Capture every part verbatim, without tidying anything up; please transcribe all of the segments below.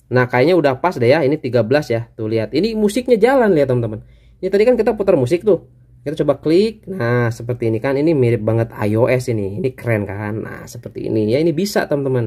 Nah, kayaknya udah pas deh ya. Ini tiga belas ya. Tuh lihat. Ini musiknya jalan lihat teman-teman. Ini tadi kan kita putar musik tuh. Kita coba klik. Nah, seperti ini kan. Ini mirip banget iOS ini. Ini keren kan? Nah, seperti ini ya. Ini bisa teman-teman.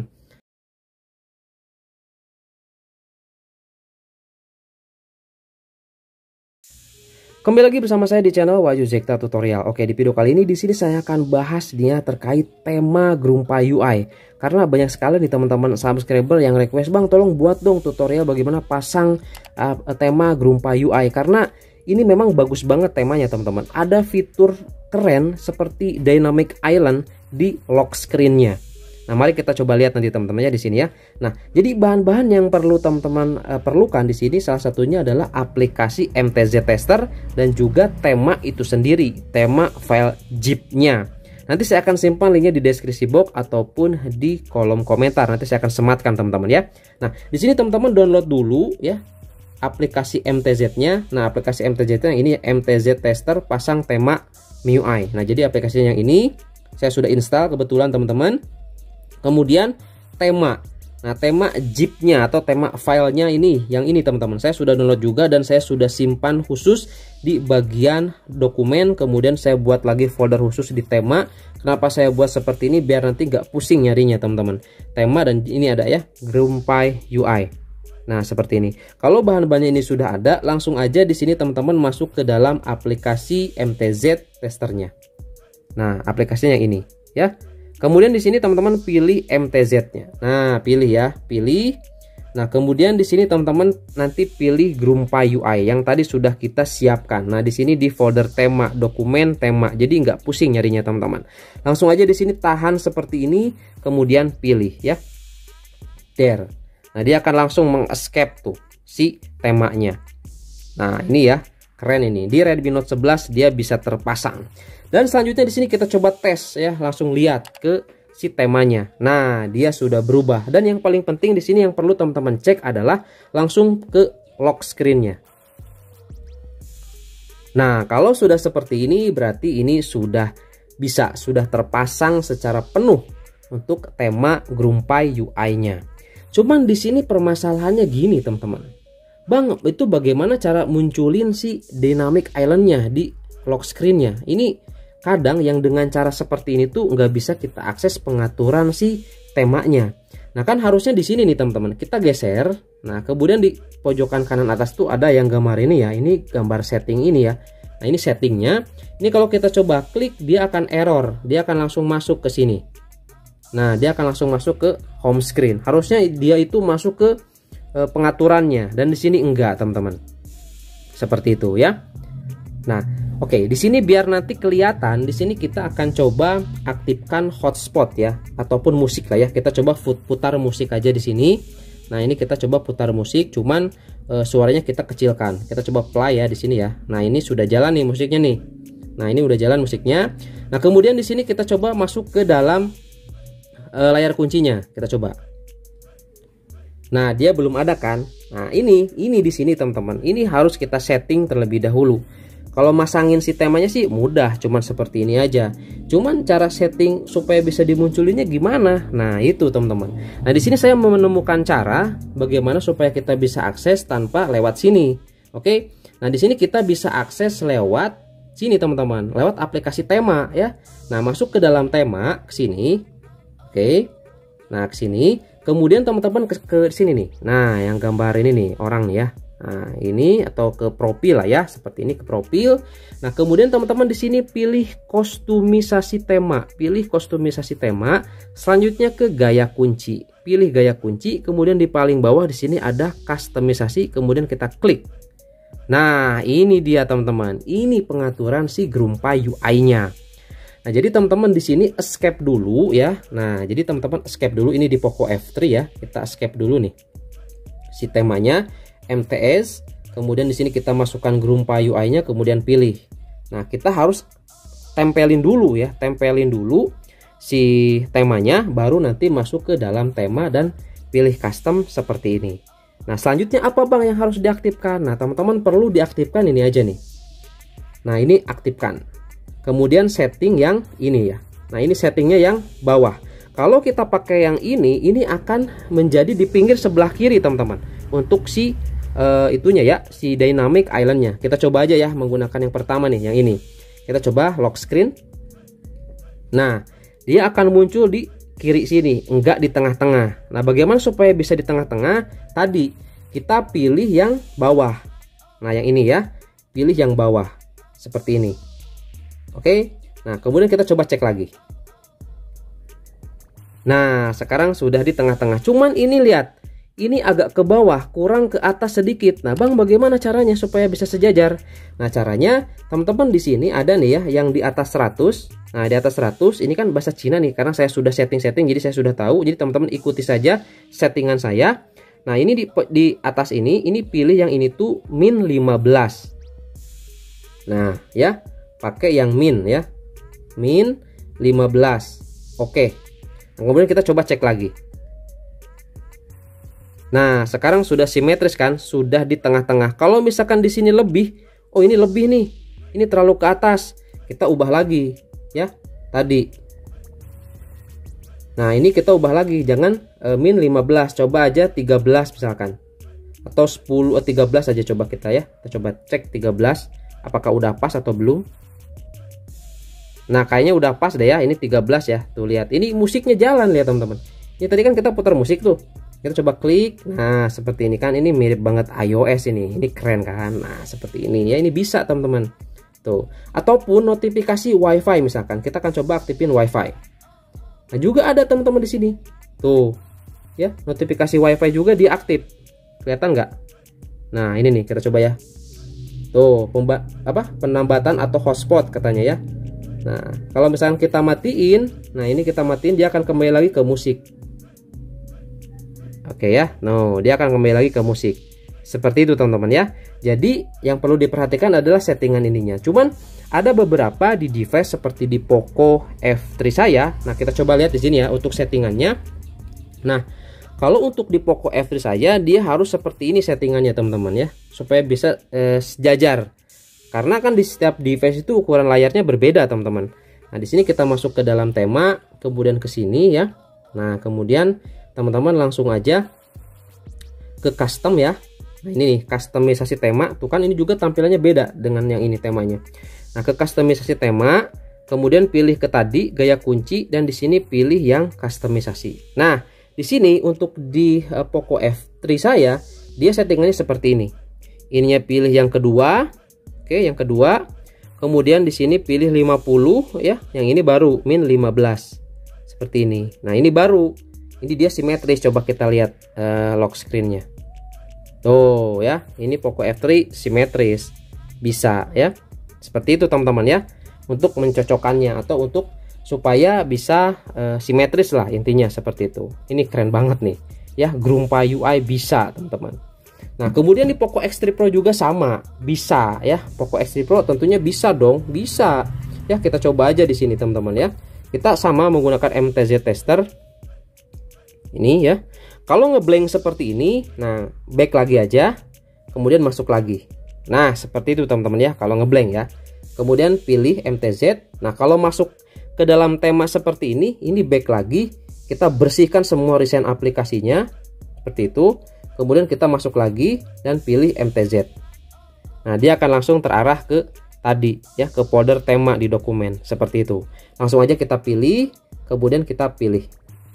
Kembali lagi bersama saya di channel Wahyu Zekta Tutorial. Oke, di video kali ini di sini saya akan bahas dia terkait tema Grumpa U I. Karena banyak sekali nih teman-teman subscriber yang request, "Bang, tolong buat dong tutorial bagaimana pasang uh, tema Grumpa U I." Karena ini memang bagus banget temanya, teman-teman. Ada fitur keren seperti Dynamic Island di lock screen-nya. Nah, mari kita coba lihat nanti teman-temannya di sini ya. Nah, jadi bahan-bahan yang perlu teman-teman uh, perlukan di sini salah satunya adalah aplikasi M T Z Tester dan juga tema itu sendiri, tema file zip-nya. Nanti saya akan simpan linknya di deskripsi box ataupun di kolom komentar. Nanti saya akan sematkan teman-teman ya. Nah, di sini teman-teman download dulu ya aplikasi M T Z-nya. Nah, aplikasi M T Z-nya ini M T Z Tester pasang tema M I U I. Nah, jadi aplikasinya yang ini saya sudah install kebetulan teman-teman. Kemudian tema, nah tema zip-nya atau tema filenya ini, yang ini teman-teman, saya sudah download juga dan saya sudah simpan khusus di bagian dokumen. Kemudian saya buat lagi folder khusus di tema. Kenapa saya buat seperti ini? Biar nanti nggak pusing nyarinya teman-teman. Tema dan ini ada ya, Grumpa U I. Nah seperti ini. Kalau bahan-bahannya ini sudah ada, langsung aja di sini teman-teman masuk ke dalam aplikasi M T Z Testernya. Nah aplikasinya yang ini ya. Kemudian di sini teman-teman pilih M T Z-nya. Nah, pilih ya, pilih. Nah, kemudian di sini teman-teman nanti pilih Grumpa U I yang tadi sudah kita siapkan. Nah, di sini di folder tema, dokumen tema. Jadi nggak pusing nyarinya teman-teman. Langsung aja di sini tahan seperti ini, kemudian pilih ya. There. Nah, dia akan langsung meng-escape tuh si temanya. Nah, ini ya, keren ini. Di Redmi Note sebelas dia bisa terpasang. Dan selanjutnya di sini kita coba tes ya, langsung lihat ke si temanya. Nah, dia sudah berubah. Dan yang paling penting di sini yang perlu teman-teman cek adalah langsung ke lock screen-nya. Nah, kalau sudah seperti ini berarti ini sudah bisa, sudah terpasang secara penuh untuk tema Grumpa U I-nya. Cuman di sini permasalahannya gini, teman-teman. Bang, itu bagaimana cara munculin si Dynamic Island-nya di lock screen-nya? Ini kadang yang dengan cara seperti ini tuh nggak bisa kita akses pengaturan si temanya. Nah kan harusnya di sini nih teman-teman kita geser. Nah kemudian di pojokan kanan atas tuh ada yang gambar ini ya. Ini gambar setting ini ya. Nah ini settingnya. Ini kalau kita coba klik dia akan error. Dia akan langsung masuk ke sini. Nah dia akan langsung masuk ke home screen. Harusnya dia itu masuk ke e, pengaturannya. Dan di sini enggak teman-teman. Seperti itu ya. Nah, oke, okay, di sini biar nanti kelihatan, di sini kita akan coba aktifkan hotspot ya, ataupun musik lah ya. Kita coba putar musik aja di sini. Nah, ini kita coba putar musik, cuman e, suaranya kita kecilkan. Kita coba play ya di sini ya. Nah, ini sudah jalan nih musiknya nih. Nah, ini udah jalan musiknya. Nah, kemudian di sini kita coba masuk ke dalam e, layar kuncinya. Kita coba. Nah, dia belum ada kan? Nah, ini, ini di sini teman-teman. Ini harus kita setting terlebih dahulu. Kalau masangin si temanya sih mudah, cuman seperti ini aja. Cuman cara setting supaya bisa dimunculinnya gimana? Nah, itu teman-teman. Nah, di sini saya menemukan cara bagaimana supaya kita bisa akses tanpa lewat sini. Oke. Nah, di sini kita bisa akses lewat sini teman-teman, lewat aplikasi tema ya. Nah, masuk ke dalam tema ke sini. Oke. Nah, ke sini. Kemudian teman-teman ke, ke sini nih. Nah, yang gambar ini nih, orang nih ya. Nah, ini atau ke profil lah ya, seperti ini ke profil. Nah, kemudian teman-teman di sini pilih kostumisasi tema, pilih kostumisasi tema. Selanjutnya ke gaya kunci, pilih gaya kunci. Kemudian di paling bawah di sini ada kustomisasi. Kemudian kita klik. Nah, ini dia teman-teman. Ini pengaturan si Grumpa U I-nya. Nah, jadi teman-teman di sini escape dulu ya. Nah, jadi teman-teman escape dulu. Ini di Poco F tiga ya. Kita escape dulu nih si temanya. M T S, kemudian di sini kita masukkan Grumpa U I-nya, kemudian pilih. Nah, kita harus tempelin dulu ya, tempelin dulu si temanya, baru nanti masuk ke dalam tema dan pilih custom seperti ini. Nah, selanjutnya apa bang yang harus diaktifkan? Nah, teman-teman perlu diaktifkan ini aja nih. Nah, ini aktifkan. Kemudian setting yang ini ya. Nah, ini settingnya yang bawah. Kalau kita pakai yang ini, ini akan menjadi di pinggir sebelah kiri teman-teman. Untuk si uh, itunya ya, si dynamic islandnya. Kita coba aja ya menggunakan yang pertama nih, yang ini. Kita coba lock screen. Nah, dia akan muncul di kiri sini, enggak di tengah-tengah. Nah, bagaimana supaya bisa di tengah-tengah? Tadi kita pilih yang bawah. Nah, yang ini ya, pilih yang bawah seperti ini. Oke. Nah, kemudian kita coba cek lagi. Nah, sekarang sudah di tengah-tengah. Cuman ini lihat, ini agak ke bawah, kurang ke atas sedikit. Nah, Bang, bagaimana caranya supaya bisa sejajar? Nah, caranya teman-teman di sini ada nih ya, yang di atas seratus. Nah, di atas seratus ini kan bahasa Cina nih, karena saya sudah setting-setting, jadi saya sudah tahu. Jadi teman-teman ikuti saja settingan saya. Nah, ini di, di atas ini, ini pilih yang ini tuh min lima belas. Nah, ya, pakai yang min ya. Min lima belas. Oke. Nah, kemudian kita coba cek lagi. Nah, sekarang sudah simetris kan? Sudah di tengah-tengah. Kalau misalkan di sini lebih, oh ini lebih nih. Ini terlalu ke atas. Kita ubah lagi ya. Tadi. Nah, ini kita ubah lagi. Jangan e, min lima belas, coba aja tiga belas misalkan. Atau sepuluh, eh, tiga belas aja coba kita ya. Kita coba cek tiga belas apakah udah pas atau belum. Nah, kayaknya udah pas deh ya. Ini tiga belas ya. Tuh lihat. Ini musiknya jalan lihat teman-teman. Ini tadi kan kita putar musik tuh. Kita coba klik. Nah, seperti ini kan. Ini mirip banget iOS ini. Ini keren kan. Nah, seperti ini ya. Ini bisa teman-teman. Tuh. Ataupun notifikasi WiFi misalkan. Kita akan coba aktifin WiFi. Nah, juga ada teman-teman di sini. Tuh. Ya, notifikasi WiFi juga diaktif. Kelihatan nggak? Nah, ini nih kita coba ya. Tuh, pemba apa? Penambatan atau hotspot katanya ya. Nah, kalau misalnya kita matiin, nah ini kita matiin, dia akan kembali lagi ke musik. Oke ya, no, dia akan kembali lagi ke musik. Seperti itu teman-teman ya. Jadi yang perlu diperhatikan adalah settingan ininya. Cuman ada beberapa di device seperti di Poco F tiga saya. Nah, kita coba lihat di sini ya untuk settingannya. Nah, kalau untuk di Poco F tiga saya, dia harus seperti ini settingannya teman-teman ya, supaya bisa eh, sejajar. Karena kan di setiap device itu ukuran layarnya berbeda teman-teman. Nah, di sini kita masuk ke dalam tema, kemudian ke sini ya. Nah, kemudian teman-teman langsung aja ke custom ya. Nah, ini nih customisasi tema. Tuh kan ini juga tampilannya beda dengan yang ini temanya. Nah, ke customisasi tema, kemudian pilih ke tadi gaya kunci, dan di sini pilih yang customisasi. Nah, di sini untuk di uh, Poco F tiga saya, dia settingannya seperti ini. Ininya pilih yang kedua. Oke, yang kedua, kemudian di sini pilih lima puluh ya, yang ini baru min lima belas. Seperti ini. Nah, ini baru. Ini dia simetris, coba kita lihat uh, lock screen-nya. Tuh ya, ini Poco F tiga simetris. Bisa ya. Seperti itu teman-teman ya. Untuk mencocokkannya atau untuk supaya bisa uh, simetris lah intinya seperti itu. Ini keren banget nih. Ya, Grumpy U I bisa, teman-teman. Nah, kemudian di Poco X tiga Pro juga sama, bisa ya. Poco X tiga Pro tentunya bisa dong, bisa. Ya, kita coba aja di sini teman-teman ya. Kita sama menggunakan M T Z tester. Ini ya. Kalau ngeblank seperti ini, nah back lagi aja, kemudian masuk lagi. Nah, seperti itu teman-teman ya kalau ngeblank ya. Kemudian pilih M T Z. Nah, kalau masuk ke dalam tema seperti ini, ini back lagi, kita bersihkan semua recent aplikasinya seperti itu. Kemudian kita masuk lagi dan pilih M T Z. Nah, dia akan langsung terarah ke tadi ya, ke folder tema di dokumen seperti itu. Langsung aja kita pilih, kemudian kita pilih.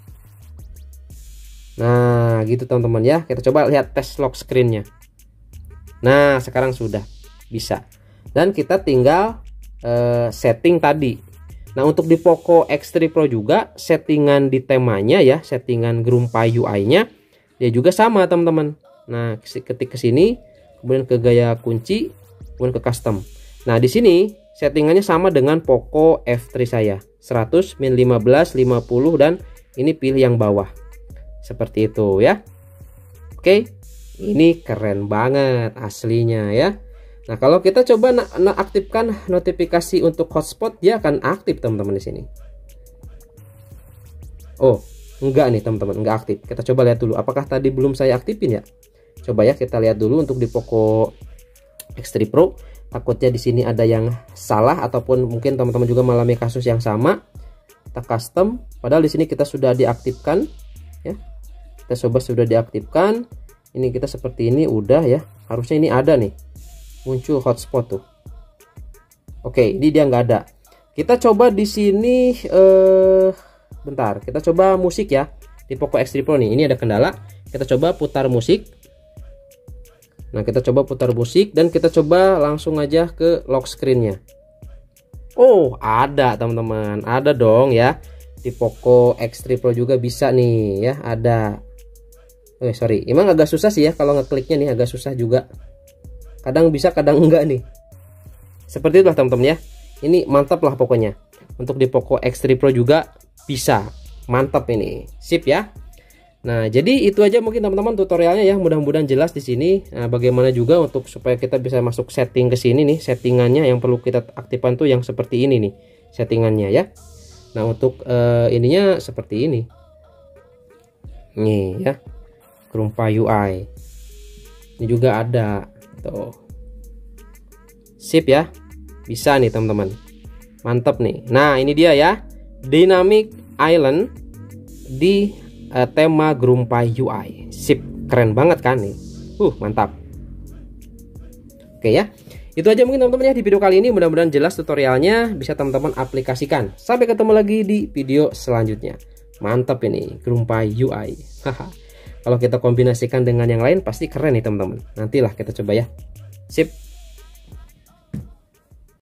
Nah, gitu teman-teman ya. Kita coba lihat tes lock screen-nya. Nah, sekarang sudah bisa. Dan kita tinggal uh, setting tadi. Nah, untuk di Poco X tiga Pro juga settingan di temanya ya, settingan Grumpy U I-nya dia juga sama teman-teman. Nah, ketik ke sini, kemudian ke gaya kunci, kemudian ke custom. Nah, di sini settingannya sama dengan Poco F tiga saya. seratus, min lima belas, lima puluh, dan ini pilih yang bawah. Seperti itu ya. Oke, ini keren banget aslinya ya. Nah, kalau kita coba aktifkan notifikasi untuk hotspot, dia akan aktif teman-teman di sini. Oh, enggak nih teman-teman, enggak aktif. Kita coba lihat dulu apakah tadi belum saya aktifin ya. Coba ya kita lihat dulu untuk di Poco X tiga Pro. Takutnya di sini ada yang salah ataupun mungkin teman-teman juga mengalami kasus yang sama. kita custom, padahal di sini kita sudah diaktifkan ya. Kita coba sudah diaktifkan. Ini kita seperti ini udah ya. Harusnya ini ada nih. Muncul hotspot tuh. Oke, ini dia nggak ada. Kita coba di sini eh bentar, kita coba musik ya. Di Poco X tiga Pro nih, ini ada kendala. Kita coba putar musik. Nah, kita coba putar musik dan kita coba langsung aja ke lock screen-nya. Oh, ada teman-teman, ada dong ya. Di Poco X tiga Pro juga bisa nih ya, ada. Eh sorry, emang agak susah sih ya kalau ngekliknya nih, agak susah juga. Kadang bisa, kadang enggak nih. Seperti itulah teman-teman ya. Ini mantap lah pokoknya. Untuk di Poco X tiga Pro juga bisa. Mantap ini. Sip ya. Nah, jadi itu aja mungkin teman-teman tutorialnya ya. Mudah-mudahan jelas di sini. Nah, bagaimana juga untuk supaya kita bisa masuk setting ke sini nih, settingannya yang perlu kita aktifkan tuh yang seperti ini nih, settingannya ya. Nah, untuk uh, ininya seperti ini. Nih ya. Grumpai U I. Ini juga ada tuh. Sip ya. Bisa nih teman-teman. Mantap nih. Nah, ini dia ya. Dynamic Island di Uh, tema Grumpai U I. Sip, keren banget kan nih. Uh, mantap. Oke ya. Itu aja mungkin teman-teman ya di video kali ini. Mudah-mudahan jelas tutorialnya, bisa teman-teman aplikasikan. Sampai ketemu lagi di video selanjutnya. Mantap ini Grumpai U I. Haha. Kalau kita kombinasikan dengan yang lain pasti keren nih teman-teman. Nantilah kita coba ya. Sip.